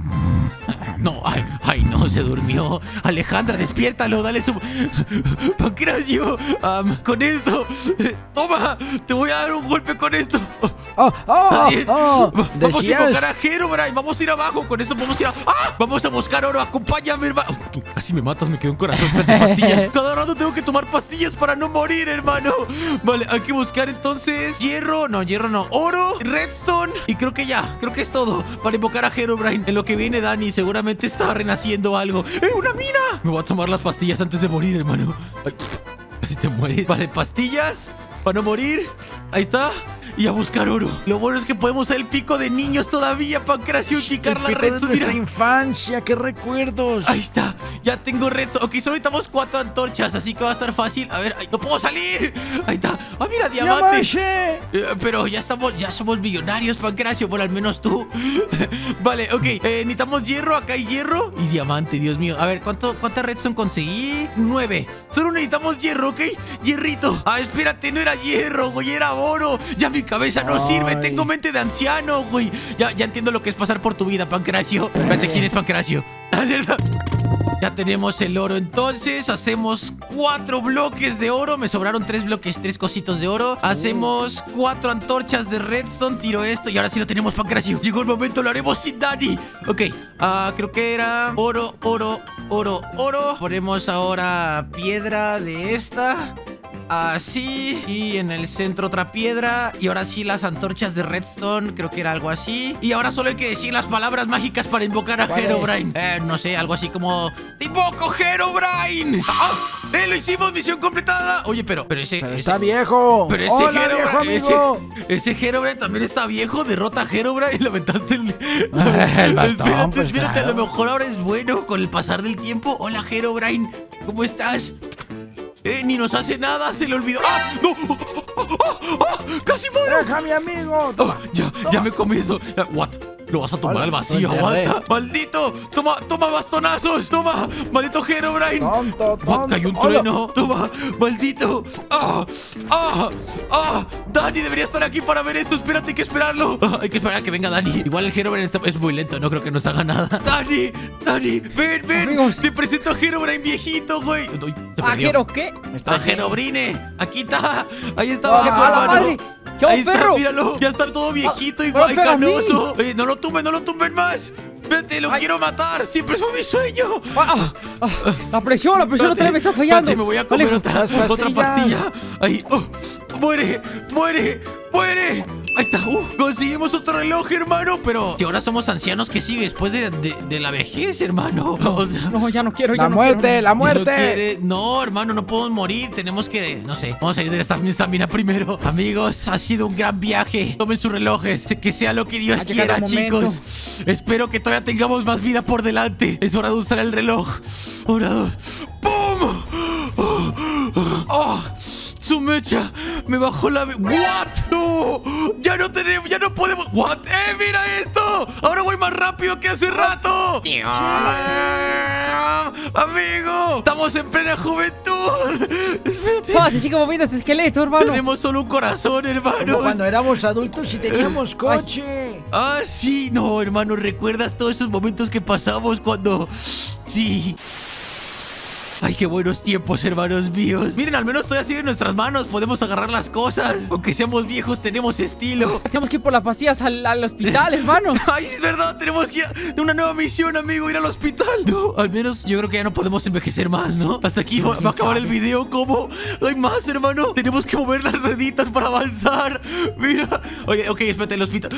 No, ay, ay, no, se durmió. Alejandra, despiértalo, dale su... Pancracio, am, con esto. eh, Toma, te voy a dar un golpe con esto. Oh, oh, Nadie- oh. Va- Vamos a Decías. invocar a Herobrine, vamos a ir abajo, con esto vamos a ir a... ¡Ah! Vamos a buscar oro, acompáñame, hermano. Tú casi me matas, me quedó un corazón frente a pastillas. Cada rato tengo que tomar pastillas para no morir, hermano. Vale, hay que buscar entonces hierro, no, hierro no, oro, redstone y creo que ya, creo que es todo para invocar a Herobrine. En lo que viene Dani, seguramente está renaciendo algo. ¡Eh, una mina! Me voy a tomar las pastillas antes de morir, hermano. Ay, casi te mueres. Vale, pastillas para no morir. Ahí está. Y a buscar oro. Lo bueno es que podemos usar el pico de niños todavía, Pancracio, y picar la El pico de redstone. nuestra Mira. infancia, qué recuerdos. Ahí está, ya tengo redstone. Ok, solo necesitamos cuatro antorchas, así que va a estar fácil. A ver, ay, no puedo salir. Ahí está. Ah, mira, diamante. ¡Diamante! Eh, pero ya estamos, ya somos millonarios, Pancracio, bueno, al menos tú. Vale, ok, eh, necesitamos hierro, acá hay hierro y diamante, Dios mío. A ver, ¿cuánto, ¿cuánta redstone conseguí? Nueve. Solo necesitamos hierro, ¿ok? Hierrito. Ah, espérate, no era hierro, güey, era oro. Ya mi cabeza no Ay. sirve, tengo mente de anciano, güey. Ya, ya entiendo lo que es pasar por tu vida, Pancracio. Espérate, ¿quién es Pancracio? Ya tenemos el oro, entonces hacemos cuatro bloques de oro. Me sobraron tres bloques, tres cositos de oro. Hacemos cuatro antorchas de redstone. Tiro esto y ahora sí lo tenemos, Pancracio. Llegó el momento, lo haremos sin Dani. Ok, ah, creo que era oro, oro, oro, oro. Ponemos ahora piedra de esta. Así, y en el centro otra piedra. Y ahora sí las antorchas de redstone, creo que era algo así. Y ahora solo hay que decir las palabras mágicas para invocar a ¿Cuál Herobrine. Eh, no sé, algo así como ¡Te invoco, Herobrine! ¡Ah! ¡Eh, lo hicimos! ¡Misión completada! Oye, pero, pero ese... Pero ese- está viejo. Pero ese Hola, viejo Herobrine, amigo. ese, ese Herobrine también está viejo. Derrota a Herobrine y le aventaste el... El bastón, espérate, pues, espérate, a claro. lo mejor ahora es bueno con el pasar del tiempo. Hola, Herobrine, ¿cómo estás? Eh, ni nos hace nada, se le olvidó. ¡Ah! ¡No! ¡Oh, oh, oh, oh! ¡Casi muero! Deja, mi amigo. Oh, Toma. ya, ya me comí eso. Ya, what? Lo vas a tomar Hola, al vacío, lo enterré. aguanta. ¡Maldito! ¡Toma, toma bastonazos! ¡Toma! ¡Maldito Herobrine! Tonto, What? tonto. ¡Cayó un Hola. trueno! ¡Toma! ¡Maldito! ¡Ah! ¡Ah! ¡Ah! Dani debería estar aquí para ver esto. Espérate, hay que esperarlo. Ah, hay que esperar a que venga Dani. Igual el Herobrine está- es muy lento. No creo que nos haga nada. ¡Dani! ¡Dani! ¡Ven, ven! Amigos. Te presento a Herobrine viejito, güey. Uy, se perdió. ¿Ajero qué? ¡A Herobrine! ¡Aquí está! ¡Ahí está ¡Ah, abajo, a la hermano! madre! ¡Chao, Ahí está, perro! míralo. Ya está todo viejito, Ah, igual pero pega a mí. canoso. Oye, no lo tumben, no lo tumben más. Vete, lo Ay. quiero matar. Siempre fue mi sueño. Ah, ah, ah, la presión, la presión otra vez me está fallando. Espérate, me voy a comer Alejo. otra, las otra pastillas. pastilla. Ahí. Oh, muere, muere, muere. Ahí está. Uh, conseguimos otro reloj, hermano. Pero que ahora somos ancianos, que sigue después de, de, de la vejez, hermano. O sea, No, ya no quiero, ya La no muerte, quiero. la ya no, muerte. quiere- no, hermano, no podemos morir. Tenemos que, no sé, vamos a salir de esta estamina primero. Amigos, ha sido un gran viaje. Tomen sus relojes, que sea lo que Dios Ha llegado quiera, el momento. chicos. Espero que todavía tengamos más vida por delante. Es hora de usar el reloj. Hora de... ¡Pum! ¡Oh! ¡Oh! ¡Su mecha! ¡Me bajó la... ve- ¿What? ¡No! ¡Ya no tenemos! ¡Ya no no podemos. What? ¡Eh, mira esto! Ahora voy más rápido que hace rato. Amigo, estamos en plena juventud. Espérate. ¡Oh, se sigue moviendo ese esqueleto, hermano! Tenemos solo un corazón, hermano. Como cuando éramos adultos y teníamos coche. Ah, sí, no, hermano, ¿recuerdas todos esos momentos que pasamos cuando... Sí... Ay, qué buenos tiempos, hermanos míos. Miren, al menos todavía sigue en nuestras manos. Podemos agarrar las cosas. Aunque seamos viejos, tenemos estilo. Tenemos que ir por las pastillas al, al hospital, hermano. Ay, es verdad, tenemos que ir a una nueva misión, amigo, ir al hospital. No, al menos yo creo que ya no podemos envejecer más, ¿no? Hasta aquí va, va a acabar el video. ¿Cómo? Hay más, hermano. Tenemos que mover las rueditas para avanzar. Mira. Oye, ok, espérate, el hospital...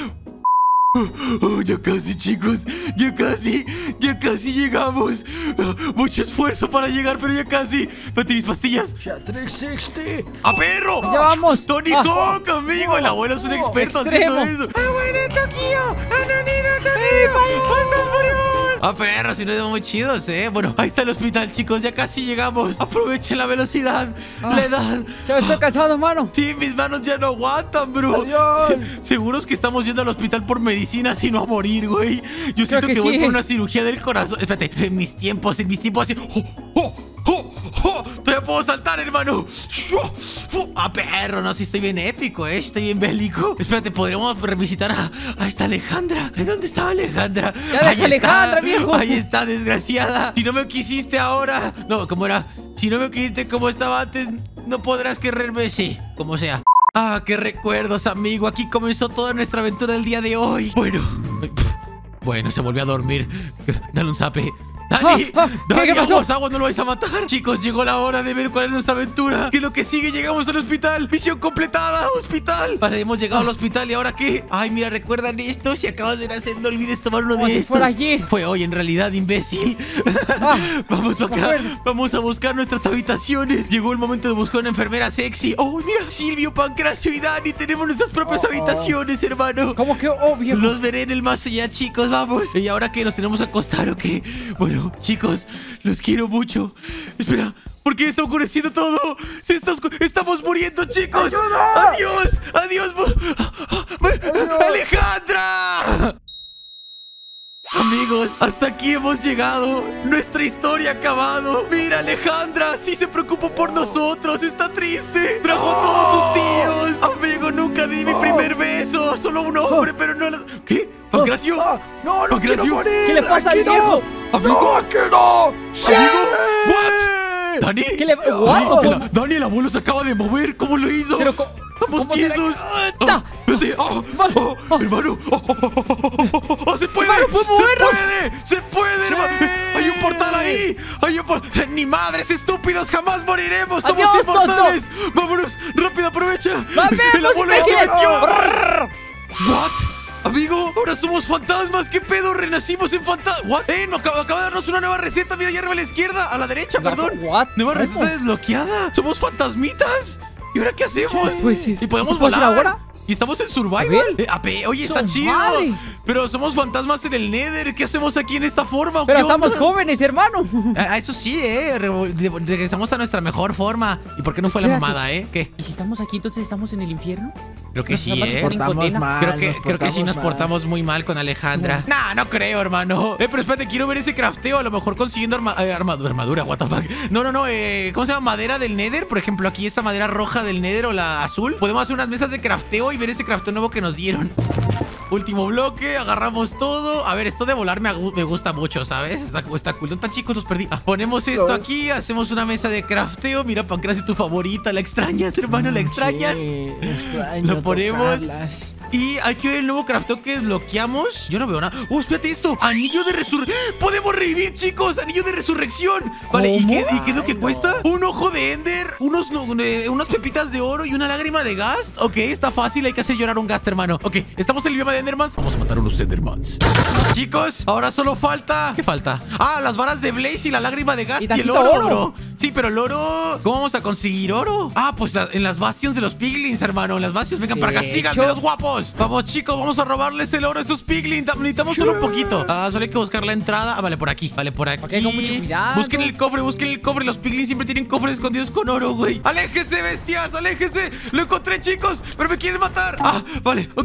Oh, ya casi, chicos, ya casi, ya casi llegamos. Oh, mucho esfuerzo para llegar, pero ya casi. Espérate, mis pastillas. Ya trescientos sesenta. ¡A perro! ¡Ya vamos! Tony Ah. Hawk, amigo. El abuelo es un experto extremo. haciendo eso. ¡Abuelito Kio! ¡Ananino Tokio! ¡Hasta murió! ¡A perro! Si no es muy chidos, ¿eh? Bueno, ahí está el hospital, chicos. Ya casi llegamos. Aprovechen la velocidad, Ah. la edad. Ya estoy cansado, hermano. Sí, mis manos ya no aguantan, bro. Adiós. Sí, seguros que estamos yendo al hospital por medicina, sino a morir, güey. Yo siento que, que voy sí. por una cirugía del corazón. Espérate, en mis tiempos, en mis tiempos así. ¡Oh, oh, oh, oh! Todavía puedo saltar, hermano. ¡Shua! ¡Fu! ¡Ah, perro! No, sí estoy bien épico, ¿eh? Estoy bien bélico. Espérate, podríamos revisitar a, a esta Alejandra. ¿Dónde estaba Alejandra? Ya deja Ahí está. Alejandra, viejo. Ahí está, desgraciada. Si no me quisiste ahora. No, ¿cómo era? Si no me quisiste como estaba antes, no podrás quererme. Sí, como sea. Ah, qué recuerdos, amigo. Aquí comenzó toda nuestra aventura del día de hoy. Bueno, bueno, se volvió a dormir. Dale un zape. ¡Dani! Ah, ah, ¿qué- ¡Dani, qué pasó? aguas, aguas! ¡No lo vais a matar! Chicos, llegó la hora de ver cuál es nuestra aventura. ¿Qué es lo que sigue? Llegamos al hospital. ¡Misión completada! ¡Hospital! Vale, hemos llegado al hospital. ¿Y ahora qué? Ay, mira, ¿recuerdan esto? Si acabas de nacer, no olvides tomar uno Como de si estos. fuera ayer. Fue hoy, en realidad, imbécil. Ah, Vamos para me acá. acuerdo. Vamos a buscar nuestras habitaciones. Llegó el momento de buscar una enfermera sexy. ¡Oh, mira! Silvio, Pancracio y Dani. Tenemos nuestras propias Oh, oh. habitaciones, hermano. ¿Cómo que obvio? Los veré en el más allá, chicos, vamos. ¿Y ahora qué? ¿Nos tenemos que acostar o qué? Bueno, chicos, los quiero mucho. Espera, ¿por qué está ocurriendo todo? Se está oscu- ¡Estamos muriendo, chicos! ¡Ayuda! ¡Adiós! ¡Adiós! ¡Alejandra! Amigos, hasta aquí hemos llegado. Nuestra historia ha acabado. Mira, Alejandra, sí se preocupó por nosotros. Está triste. Trajo a todos sus tíos. Amigo, nunca di mi primer beso. Solo un hombre, pero no... la- ¿Qué? ¿Pancracio? Ah, no, no Pancracio. quiero morir. ¿Qué le pasa Aquí al viejo? No. Amigo. No, aquí no. ¡Sí! Amigo, ¿what? ¿Dani? ¿Qué le- Ay, what? el- Dani, el abuelo se acaba de mover. ¿Cómo lo hizo? Pero, co- ¡Estamos ¿cómo será tiesos! que- Ah, espérate. Ah, ah, Ah. hermano. Ah, ah, ah, ah, ah, ah, ¡se puede! Hermano, ¿puedo ¡Se movernos? puede! ¡Se puede, Sí. hermano! ¡Hay un portal ahí! ¡Hay un portal! ¡Ni madres, estúpidos! ¡Jamás moriremos! ¡Somos Adiós, inmortales! ¡Vámonos! ¡Rápido, aprovecha! ¡Vamos, ¡El abuelo ya se imbécil! metió! Brrr. ¿What? Amigo, ahora somos fantasmas. ¿Qué pedo? Renacimos en fantasmas. ¿What? Eh, no, acaba, acaba de darnos una nueva receta. Mira, allá arriba a la izquierda. A la derecha, perdón. What? Nueva ¿Cómo? receta desbloqueada. Somos fantasmitas. ¿Y ahora qué hacemos? Pues sí. ¿Y podemos ¿Se puede hacer volar? ahora? Y estamos en A Survival. ver. Eh, a pe- oye, está ¡Su chido. madre! Pero somos fantasmas en el Nether. ¿Qué hacemos aquí en esta forma? Pero ¿Qué estamos onda? jóvenes, hermano. Ah, eso sí, eh. Re- de- regresamos a nuestra mejor forma. ¿Y por qué no fue la Espérate. mamada, eh? ¿Qué? ¿Y si estamos aquí, entonces estamos en el infierno? Creo que Nos sí, vamos a eh. estar en Portamos condena. mal, Creo que, nos creo que sí nos mal. portamos muy mal con Alejandra. Nah, no creo, hermano. Eh, pero espérate, quiero ver ese crafteo. A lo mejor consiguiendo arma- eh, armadura, armadura, what the fuck. No, no, no. Eh, ¿Cómo se llama? Madera del Nether. Por ejemplo, aquí esta madera roja del Nether o la azul. Podemos hacer unas mesas de crafteo y ver ese crafteo nuevo que nos dieron. Último bloque, agarramos todo. A ver, esto de volar me, agu- me gusta mucho, ¿sabes? Está, está cool. ¿Dónde están, chicos? Los perdí. Ah, ponemos esto No. aquí, hacemos una mesa de crafteo. Mira, Pancracio, tu favorita. ¿La extrañas, hermano? ¿La extrañas? Sí, extraño Lo ponemos. tocarlas. Y hay que ver el nuevo crafteo que desbloqueamos. Yo no veo nada. Oh, espérate esto. Anillo de resurrección. ¡Podemos revivir, chicos! Anillo de resurrección. Vale, ¿y ¿Cómo? qué, y qué es lo que Ay, no. cuesta? Un ojo de Ender, unos, no, eh, unas pepitas de oro y una lágrima de gas. Ok, está fácil. Hay que hacer llorar un Ghast, hermano. Ok, estamos en el bioma de Endermans. Vamos a matar a unos Endermans. Chicos, ahora solo falta... ¿Qué falta? Ah, las varas de Blaze y la lágrima de Ghast Y y, el tantito oro, oro. bro. Sí, pero el oro... ¿Cómo vamos a conseguir oro? Ah, pues la- en las bastions de los piglins, hermano. En las bastions, vengan para acá, De síganme, hecho. los guapos. Vamos, chicos, vamos a robarles el oro a esos piglins. Da- Necesitamos solo un poquito. Ah, solo hay que buscar la entrada. Ah, vale, por aquí. Vale, por aquí. Ok, con mucho cuidado. Busquen el cofre, busquen el cofre. Los piglins siempre tienen cofres escondidos con oro, güey. ¡Aléjense, bestias! ¡Aléjense! Lo encontré, chicos, pero me quieren matar. Ah, vale, ok.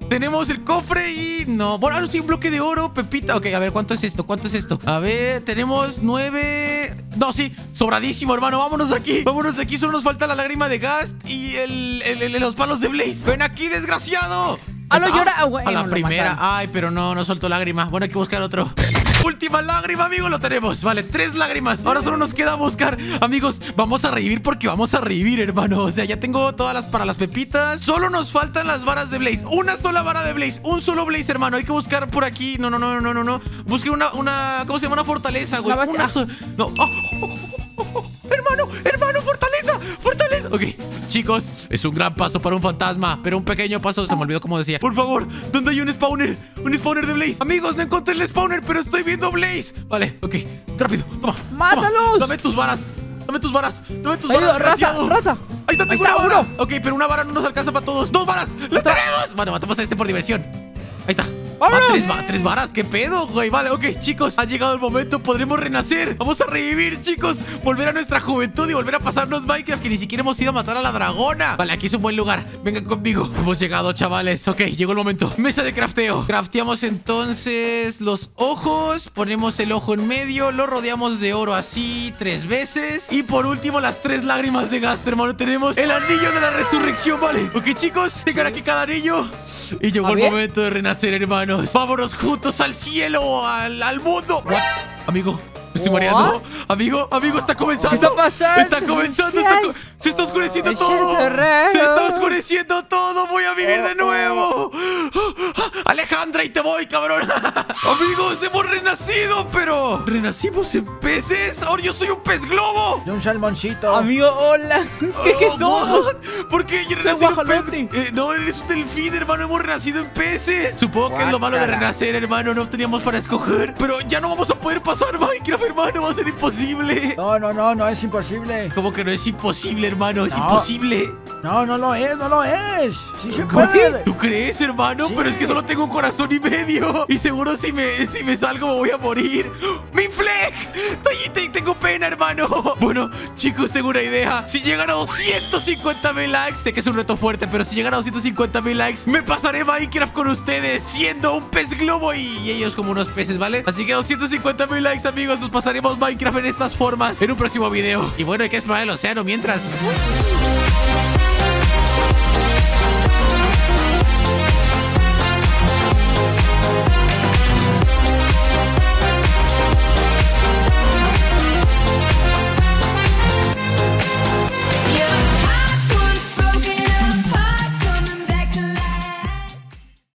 Tenemos el cofre y... No, bueno, ahora sí, un bloque de oro, pepita. Ok, a ver, ¿cuánto es esto? ¿Cuánto es esto? A ver, tenemos nueve... No, sí, sobradísimo, hermano. Vámonos de aquí. Vámonos de aquí. Solo nos falta la lágrima de Gast y el, el, el- los palos de Blaze. Ven aquí, desgraciado. Ah, no, Está- llora. Ah, bueno, a la lo primera. mataron. Ay, pero no, no soltó lágrima. Bueno, hay que buscar otro. Última lágrima, amigo, lo tenemos. Vale, tres lágrimas. Ahora solo nos queda buscar. Amigos, vamos a revivir porque vamos a revivir, hermano. O sea, ya tengo todas las para las pepitas. Solo nos faltan las varas de Blaze. Una sola vara de Blaze. Un solo Blaze, hermano. Hay que buscar por aquí. No, no, no, no, no, no. Busque una, una, ¿cómo se llama? Una fortaleza, güey. Una base. Una Ah. sola. No. Oh, oh, oh, oh, oh. Hermano, hermano, fortaleza, fortaleza. Ok, chicos, es un gran paso para un fantasma, pero un pequeño paso, se me olvidó cómo decía. Por favor, ¿dónde hay un spawner? Un spawner de Blaze. Amigos, no encontré el spawner, pero estoy viendo Blaze. Vale, ok, rápido, toma. toma. ¡Mátalos! Dame tus varas, dame tus varas, dame tus Ayuda, varas, rata, desgraciado. rata. Ahí está, tengo Ahí una está, vara. uno. Ok, pero una vara no nos alcanza para todos. ¡Dos varas! ¡Lo Está. tenemos! Bueno, matamos a este por diversión. Ahí está. ¡Vámonos! Ah, tres, va- tres varas, ¿qué pedo, güey? Vale, ok, chicos, ha llegado el momento, podremos renacer. Vamos a revivir, chicos, volver a nuestra juventud y volver a pasarnos Minecraft, que ni siquiera hemos ido a matar a la dragona. Vale, aquí es un buen lugar, vengan conmigo. Hemos llegado, chavales, ok, llegó el momento. Mesa de crafteo. Crafteamos entonces los ojos, ponemos el ojo en medio, lo rodeamos de oro así tres veces. Y por último, las tres lágrimas de Gast, hermano. Tenemos el anillo de la resurrección, vale. Ok, chicos, tengan aquí cada anillo. Y llegó A el ver. momento de renacer, hermanos. Vámonos juntos al cielo, al, al mundo. What? Amigo, me estoy What? mareando. Amigo, amigo, está comenzando. ¿Qué está pasando? Está comenzando. está co- se está oscureciendo Es todo. raro. Se está oscureciendo todo. Voy a vivir de Oh, nuevo. Alejandra, y te voy, cabrón. Amigos, hemos renacido, pero ¿renacimos en peces? Ahora yo soy un pez globo. Y un salmoncito. Amigo, hola. ¿Qué, qué Oh, somos? what? ¿Por qué yo Soy renací en un pez? guajolote. Eh, no, eres un delfín, hermano. Hemos renacido en peces. Supongo que es lo malo de Guácala. renacer, hermano. No teníamos para escoger. Pero ya no vamos a poder pasar Minecraft, hermano. Va a ser imposible. No, no, no, no es imposible. ¿Cómo que no es imposible, hermano? Es No. imposible. No, no lo es, no lo es. Sí se ¿Cómo puede. ¿Tú crees, hermano? Sí. Pero es que solo tengo un corazón y medio. Y seguro si me, si me salgo me voy a morir. ¡Mi fleck! Estoy- te- Tengo pena, hermano. Bueno, chicos, tengo una idea. Si llegan a doscientos cincuenta mil likes, sé que es un reto fuerte, pero si llegan a doscientos cincuenta mil likes, me pasaré Minecraft con ustedes, siendo un pez globo y, y ellos como unos peces, ¿vale? Así que doscientos cincuenta mil likes, amigos. Nos pasaremos Minecraft en estas formas en un próximo video. Y bueno, hay que explorar el océano mientras.